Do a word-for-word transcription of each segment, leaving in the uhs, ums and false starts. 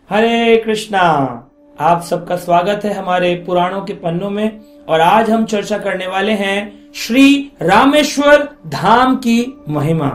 हरे कृष्णा। आप सबका स्वागत है हमारे पुराणों के पन्नों में। और आज हम चर्चा करने वाले हैं श्री रामेश्वर धाम की महिमा।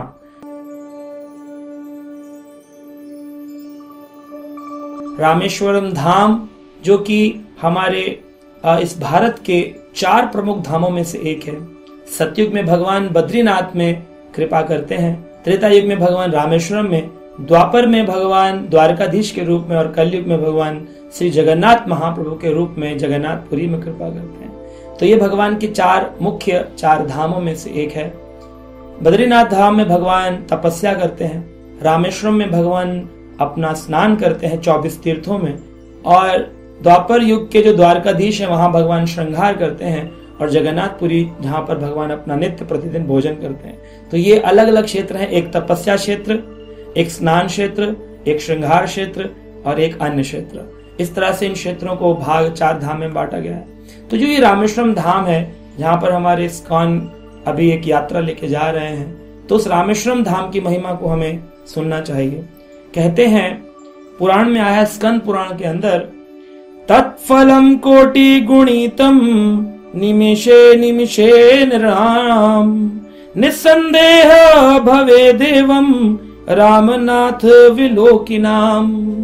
रामेश्वरम धाम जो कि हमारे इस भारत के चार प्रमुख धामों में से एक है। सतयुग में भगवान बद्रीनाथ में कृपा करते हैं, त्रेता युग में भगवान रामेश्वरम में, द्वापर में भगवान द्वारकाधीश के रूप में और कलयुग में भगवान श्री जगन्नाथ महाप्रभु के रूप में जगन्नाथपुरी में कृपा करते हैं। तो ये भगवान के चार मुख्य चार धामों में से एक है। बद्रीनाथ धाम में भगवान तपस्या करते हैं, रामेश्वरम में भगवान अपना स्नान करते हैं चौबीस तीर्थों में, और द्वापर युग के जो द्वारकाधीश है वहां भगवान श्रृंगार करते हैं, और जगन्नाथपुरी जहां पर भगवान अपना नित्य प्रतिदिन भोजन करते हैं। तो ये अलग अलग क्षेत्र हैं, एक तपस्या क्षेत्र, एक स्नान क्षेत्र, एक श्रृंगार क्षेत्र और एक अन्य क्षेत्र। इस तरह से इन क्षेत्रों को भाग चार धाम में बांटा गया है। तो जो ये रामेश्वरम धाम है जहां पर हमारे इस्कॉन अभी एक यात्रा लेके जा रहे हैं, तो उस रामेश्वरम धाम की महिमा को हमें सुनना चाहिए। कहते हैं पुराण में आया, स्कंद पुराण के अंदर, तत्फलम कोटि गुणितम निमिषे निमिषे नृणाम निस्संदेह भवे देवम रामनाथ विलोकिनाम।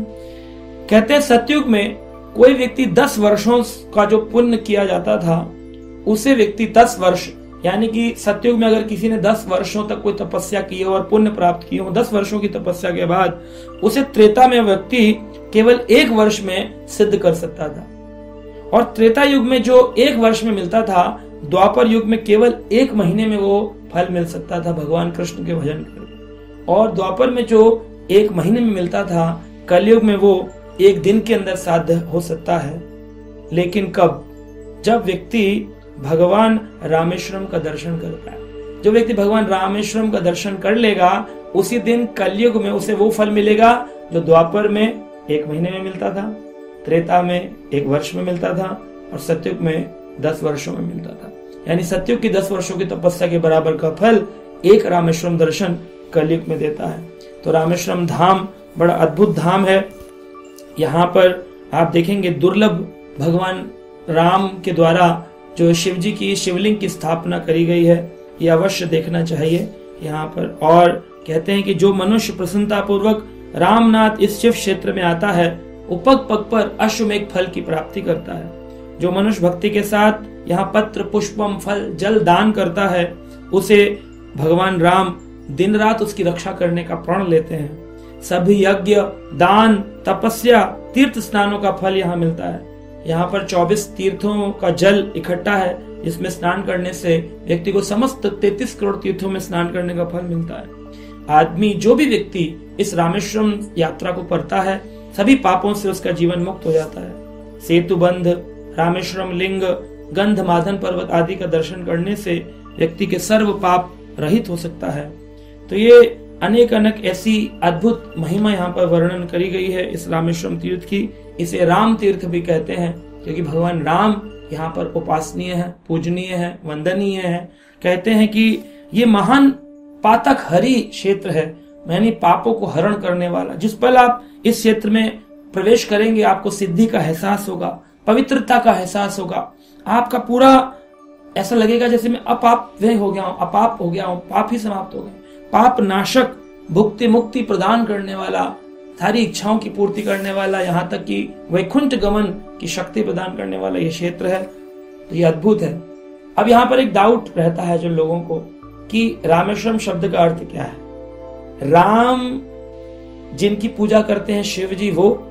कहते हैं सतयुग में कोई व्यक्ति दस वर्षों का जो पुण्य किया जाता था, उसे व्यक्ति दस वर्ष, यानी कि सतयुग में अगर किसी ने दस वर्षों तक कोई तपस्या की हो और पुण्य प्राप्त की हो, दस वर्षों की तपस्या के बाद उसे त्रेता में व्यक्ति केवल एक वर्ष में सिद्ध कर सकता था। और त्रेता युग में जो एक वर्ष में मिलता था, द्वापर युग में केवल एक महीने में वो फल मिल सकता था भगवान कृष्ण के भजन करके। और द्वापर में जो एक महीने में मिलता था, कलयुग में वो एक दिन के अंदर साध्य हो सकता है। लेकिन कब? जब व्यक्ति भगवान रामेश्वरम का दर्शन करता है। जो व्यक्ति भगवान रामेश्वरम का दर्शन कर लेगा, उसी दिन कलयुग में उसे वो फल मिलेगा जो द्वापर में एक महीने में मिलता था, त्रेता में एक वर्ष में मिलता था, और सतयुग में दस वर्षों में मिलता था। यानी सतयुग की दस वर्षों की तपस्या के बराबर का फल एक रामेश्वरम दर्शन कलयुग में देता है। तो रामेश्वरम धाम बड़ा अद्भुत धाम है। यहाँ पर आप देखेंगे दुर्लभ भगवान राम के द्वारा जो शिव जी की शिवलिंग की स्थापना करी गई है, ये अवश्य देखना चाहिए यहाँ पर। और कहते हैं कि जो मनुष्य प्रसन्नता पूर्वक रामनाथ इस शिव क्षेत्र में आता है, वो पग पग पर अश्वमेघ फल की प्राप्ति करता है। जो मनुष्य भक्ति के साथ यहाँ पत्र पुष्पम फल जल दान करता है, उसे भगवान राम दिन रात उसकी रक्षा करने का प्रण लेते हैं। सभी यज्ञ, दान, तपस्या, तीर्थ स्नानों का फल यहाँ मिलता है। यहाँ पर चौबीस तीर्थों का जल इकट्ठा है, जिसमें स्नान करने से व्यक्ति को समस्त तैंतीस करोड़ तीर्थों में स्नान करने का फल मिलता है। आदमी, जो भी व्यक्ति इस रामेश्वरम यात्रा को करता है, सभी पापों से उसका जीवन मुक्त हो जाता है। सेतु बंध, रामेश्वरम लिंग, गंध मादन पर्वत आदि का दर्शन करने से व्यक्ति के सर्व पाप रहित हो सकता है। तो ये अनेक अनेक ऐसी अद्भुत महिमा यहाँ पर वर्णन करी गई है इस रामेश्वरम तीर्थ की। इसे राम तीर्थ भी कहते हैं, क्योंकि भगवान राम यहाँ पर उपासनीय है, पूजनीय है, वंदनीय है। कहते हैं कि ये महान पातक हरि क्षेत्र है, यानी पापों को हरण करने वाला। जिस पल आप इस क्षेत्र में प्रवेश करेंगे, आपको सिद्धि का एहसास होगा, पवित्रता का एहसास होगा। आपका पूरा ऐसा लगेगा जैसे मैं अपाप हो गया हूँ, अपाप हो गया हूँ, पाप ही समाप्त हो गए। पाप नाशक, भुक्ति मुक्ति प्रदान करने वाला, सारी इच्छाओं की पूर्ति करने वाला, यहाँ तक कि वैकुंठ गमन की शक्ति प्रदान करने वाला ये क्षेत्र है। तो ये अद्भुत है। अब यहाँ पर एक डाउट रहता है जो लोगों को, कि रामेश्वरम शब्द का अर्थ क्या है। राम जिनकी पूजा करते हैं शिव जी,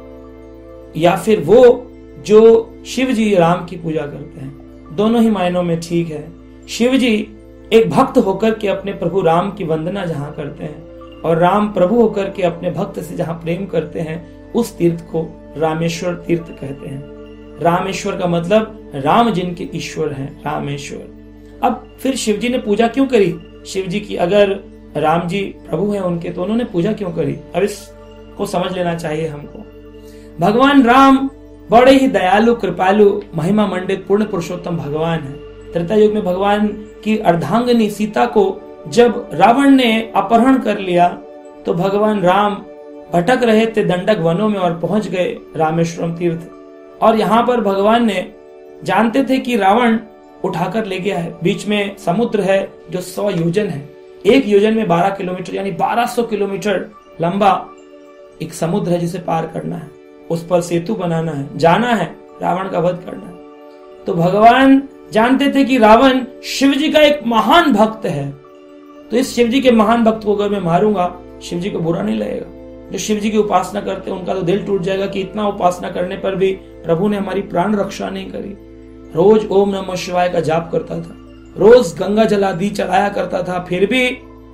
वो, या फिर वो जो शिव जी राम की पूजा करते हैं। दोनों ही मायनों में ठीक है। शिव जी एक भक्त होकर के अपने प्रभु राम की वंदना जहां करते हैं, और राम प्रभु होकर के अपने भक्त से जहां प्रेम करते हैं, उस तीर्थ को रामेश्वर तीर्थ कहते हैं। रामेश्वर का मतलब राम जिनके ईश्वर हैं, रामेश्वर। अब फिर शिव जी ने पूजा क्यों करी शिव जी की? अगर राम जी प्रभु हैं उनके, तो उन्होंने पूजा क्यों करी? अब इसको समझ लेना चाहिए हमको। भगवान राम बड़े ही दयालु, कृपालु, महिमा मंडित, पूर्ण पुरुषोत्तम भगवान है। त्रेता युग में भगवान की अर्धांगिनी सीता को जब रावण ने अपहरण कर लिया, तो भगवान राम भटक रहे थे दंडक वनों में और पहुंच गए रामेश्वरम तीर्थ। और यहाँ पर भगवान ने जानते थे कि रावण उठाकर ले गया है। बीच में समुद्र है जो सौ योजन है, एक योजन में बारह किलोमीटर यानी बारह सौ किलोमीटर लंबा एक समुद्र है जिसे पार करना है, उस पर सेतु बनाना है, जाना है, रावण का वध करना है। तो भगवान जानते थे कि रावण शिव जी का एक महान भक्त है, तो इस शिव जी के महान भक्त को अगर मैं मारूंगा शिव जी को बुरा नहीं लगेगा। जो शिव जी की उपासना करते हैं उनका तो दिल टूट जाएगा कि इतना उपासना करने पर भी प्रभु ने हमारी प्राण रक्षा नहीं करी। रोज ओम नमः शिवाय का जाप करता था, रोज गंगा जलादि चढ़ाया करता था, फिर भी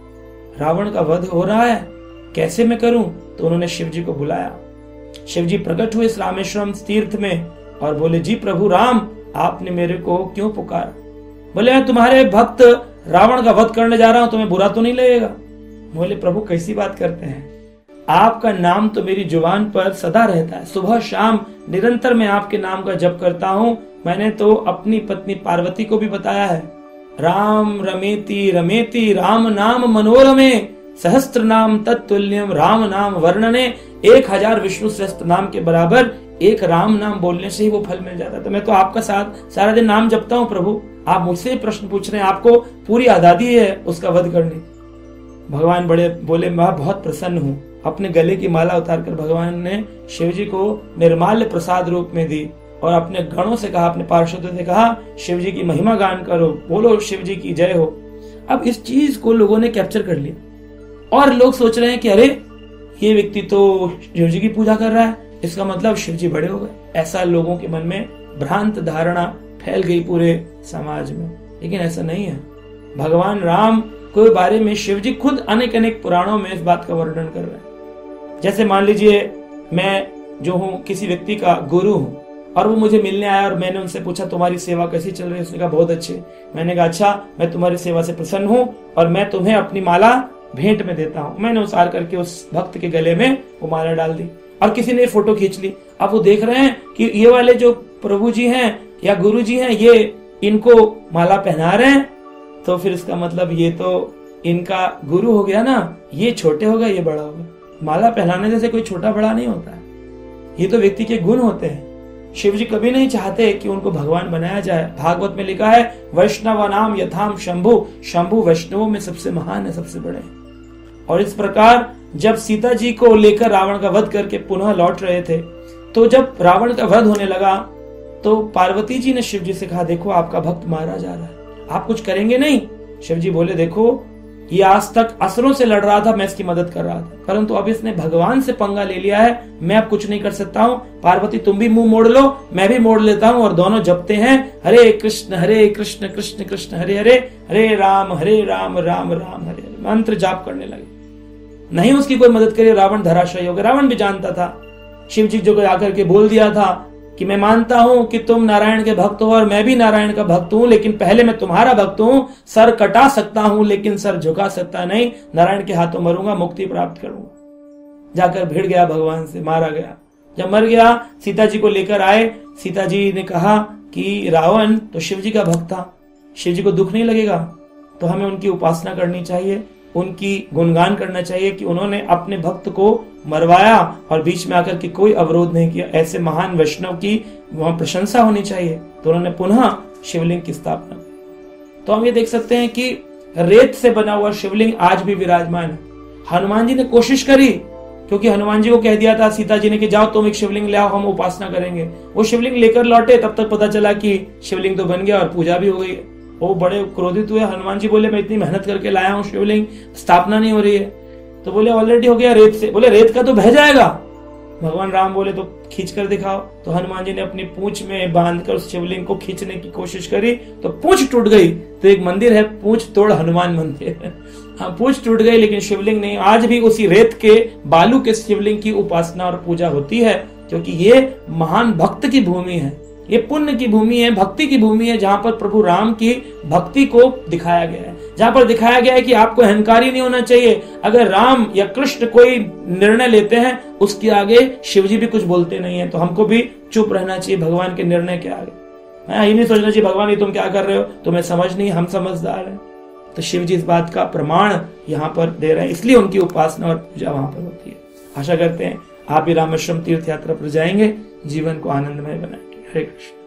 रावण का वध हो रहा है, कैसे मैं करूं? तो उन्होंने शिव जी को बुलाया। शिव जी प्रकट हुए इस रामेश्वरम तीर्थ में और बोले, जी प्रभु राम, आपने मेरे को क्यों पुकारा? बोले, मैं तुम्हारे भक्त रावण का वध करने जा रहा हूं, तुम्हें बुरा तो नहीं लगेगा? बोले, प्रभु कैसी बात करते हैं, आपका नाम तो मेरी जुबान पर सदा रहता है, सुबह शाम निरंतर मैं आपके नाम का जप करता हूँ। मैंने तो अपनी पत्नी पार्वती को भी बताया है, राम रमेति रमेति राम नाम मनोरमे सहस्त्र नाम तत्तुल्यम राम नाम वर्णने। एक हजार विष्णु सहस्त्र नाम के बराबर एक राम नाम बोलने से ही वो फल मिल जाता है। तो मैं तो आपका साथ सारा दिन नाम जपता हूँ प्रभु, आप मुझसे प्रश्न पूछ रहे हैं, आपको पूरी आजादी है उसका वध करने। भगवान बड़े बोले, मैं बहुत प्रसन्न हूँ। अपने गले की माला उतारकर भगवान ने शिव जी को निर्माल्य प्रसाद रूप में दी और अपने गणों से कहा, अपने पार्षदों से कहा, शिव जी की महिमा गान करो, बोलो शिव जी की जय हो। अब इस चीज को लोगों ने कैप्चर कर लिया और लोग सोच रहे हैं कि अरे ये व्यक्ति तो शिव जी की पूजा कर रहा है, इसका मतलब शिव जी बड़े हो गए। ऐसा लोगों के मन में भ्रांत धारणा फैल गई पूरे समाज में, लेकिन ऐसा नहीं है। भगवान राम के बारे में शिव जी खुद अनेक अनेक पुराणों में इस बात का वर्णन कर रहे हैं। जैसे मान लीजिए मैं जो हूँ किसी व्यक्ति का गुरु हूँ और वो मुझे मिलने आया और मैंने उनसे पूछा तुम्हारी सेवा कैसी चल रही है? उसने कहा बहुत अच्छी। मैंने कहा अच्छा, मैं तुम्हारी सेवा से प्रसन्न हूँ और मैं तुम्हें अपनी माला भेंट में देता हूँ। मैंने उसार करके उस भक्त के गले में वो माला डाल दी और किसी ने फोटो खींच ली। अब वो देख रहे हैं कि ये वाले जो प्रभु जी हैं या गुरु जी हैं ये इनको माला पहना रहे हैं, तो फिर इसका मतलब ये तो इनका गुरु हो गया ना, ये छोटे हो गए ये बड़ा हो गया। माला पहनाने से कोई छोटा बड़ा नहीं होता है, ये तो व्यक्ति के गुण होते हैं। शिव जी कभी नहीं चाहते कि उनको भगवान बनाया जाए। भागवत में लिखा है, वैष्णव नाम यथाम शंभु, शंभु वैष्णवों में सबसे महान है, सबसे बड़े हैं। और इस प्रकार जब सीता जी को लेकर रावण का वध करके पुनः लौट रहे थे, तो जब रावण का वध होने लगा तो पार्वती जी ने शिव जी से कहा, देखो आपका भक्त मारा जा रहा है, आप कुछ करेंगे नहीं? शिव जी बोले, देखो ये आज तक असुरों से लड़ रहा था, मैं इसकी मदद कर रहा था, परंतु अब इसने भगवान से पंगा ले लिया है, मैं अब कुछ नहीं कर सकता हूँ। पार्वती तुम भी मुंह मोड़ लो, मैं भी मोड़ लेता हूँ और दोनों जपते हैं, हरे कृष्ण हरे कृष्ण कृष्ण कृष्ण हरे हरे, हरे राम हरे राम राम राम हरे हरे, मंत्र जाप करने लगे। नहीं उसकी कोई मदद करे, रावण धराशायी हो गया। रावण भी जानता था, शिव जी जो आकर के बोल दिया था कि मैं मानता हूं कि तुम नारायण के भक्त हो और मैं भी नारायण का भक्त हूं, लेकिन पहले मैं तुम्हारा भक्त हूं। सर कटा सकता हूं लेकिन सर झुका सकता नहीं, नारायण के हाथों मरूंगा, मुक्ति प्राप्त करूंगा। जाकर भिड़ गया भगवान से, मारा गया। जब मर गया सीता जी को लेकर आए, सीता जी ने कहा कि रावण तो शिव जी का भक्त था, शिव जी को दुख नहीं लगेगा, तो हमें उनकी उपासना करनी चाहिए, उनकी गुणगान करना चाहिए कि उन्होंने अपने भक्त को मरवाया और बीच में आकर के कोई अवरोध नहीं किया। ऐसे महान वैष्णव की वहां प्रशंसा होनी चाहिए। तो उन्होंने पुनः शिवलिंग की स्थापना की। तो हम ये देख सकते हैं कि रेत से बना हुआ शिवलिंग आज भी विराजमान है। हनुमान जी ने कोशिश करी, क्योंकि हनुमान जी को कह दिया था सीता जी ने कि जाओ तुम एक शिवलिंग ले आओ, हम उपासना करेंगे। वो शिवलिंग लेकर लौटे, तब तक पता चला कि शिवलिंग तो बन गया और पूजा भी हो गई। वो बड़े क्रोधित हुए। हनुमान जी बोले, मैं इतनी मेहनत करके लाया हूँ, शिवलिंग स्थापना नहीं हो रही है। तो बोले ऑलरेडी हो गया रेत से। बोले रेत का तो बह जाएगा। भगवान राम बोले तो खींच कर दिखाओ। तो हनुमान जी ने अपनी पूंछ में बांधकर उस शिवलिंग को खींचने की कोशिश करी, तो पूंछ टूट गई। तो एक मंदिर है पूंछ तोड़ हनुमान मंदिर। हाँ, पूंछ टूट गई लेकिन शिवलिंग नहीं। आज भी उसी रेत के बालू के शिवलिंग की उपासना और पूजा होती है, क्योंकि ये महान भक्त की भूमि है, ये पुण्य की भूमि है, भक्ति की भूमि है, जहां पर प्रभु राम की भक्ति को दिखाया गया है, जहां पर दिखाया गया है कि आपको अहंकारी नहीं होना चाहिए। अगर राम या कृष्ण कोई निर्णय लेते हैं उसके आगे शिव जी भी कुछ बोलते नहीं है, तो हमको भी चुप रहना चाहिए भगवान के निर्णय के आगे। ये नहीं सोचना चाहिए भगवान ये तुम क्या कर रहे हो, तुम्हें समझ नहीं, हम समझदार हैं। तो शिव जी इस बात का प्रमाण यहाँ पर दे रहे हैं, इसलिए उनकी उपासना और पूजा वहां पर होती है। आशा करते हैं आप भी रामेश्वरम तीर्थ यात्रा पर जाएंगे, जीवन को आनंदमय बनाएंगे। हरे कृष्ण।